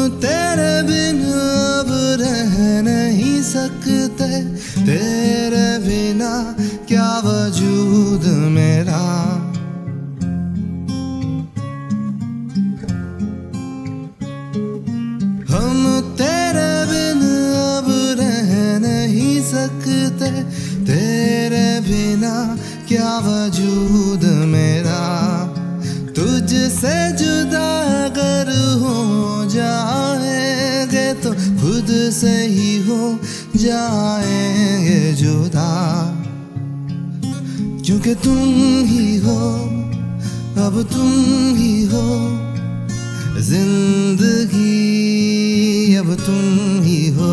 तेरे बिन अब रह नहीं सकते, तेरे बिना क्या वजूद मेरा। हम तेरे बिन अब रह नहीं सकते, तेरे बिना क्या वजूद मेरा। तुझसे जुदा अगर हो जाएंगे तो खुद से ही हो जाएंगे जुदा। क्योंकि तुम ही हो, अब तुम ही हो जिंदगी, अब तुम ही हो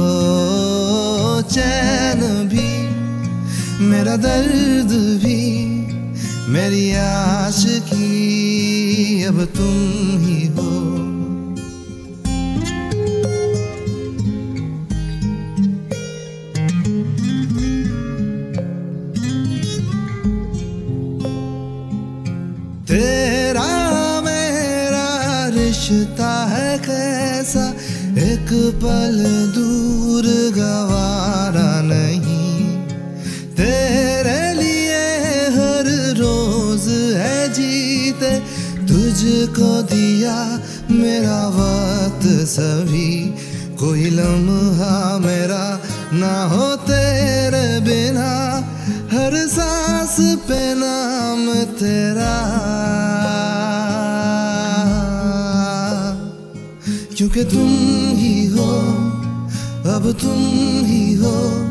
चैन भी, मेरा दर्द भी, मेरी आशिकी, अब तुम ही हो। तेरा मेरा रिश्ता है कैसा, एक पल दूर गवारा नहीं। तेरे लिए हर रोज है जीते, तुझको दिया मेरा वक्त सभी। कोई लम्हा मेरा ना हो तेरे बिना, हर सांस पे नाम तेरा। क्योंकि तुम ही हो, अब तुम ही हो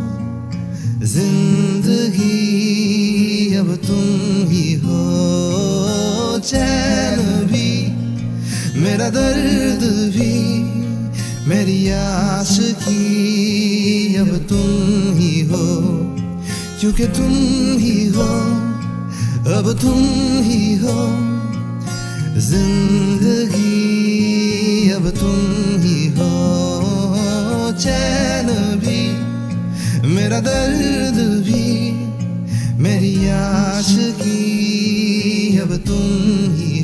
जिंदगी, अब तुम ही हो चैन भी, मेरा दर्द भी, मेरी आशिकी, अब तुम ही हो। क्योंकि तुम ही हो, अब तुम ही हो जिंदगी, अब तुम ही हो चैन भी, मेरा दर्द भी, मेरी आशिकी, अब तुम ही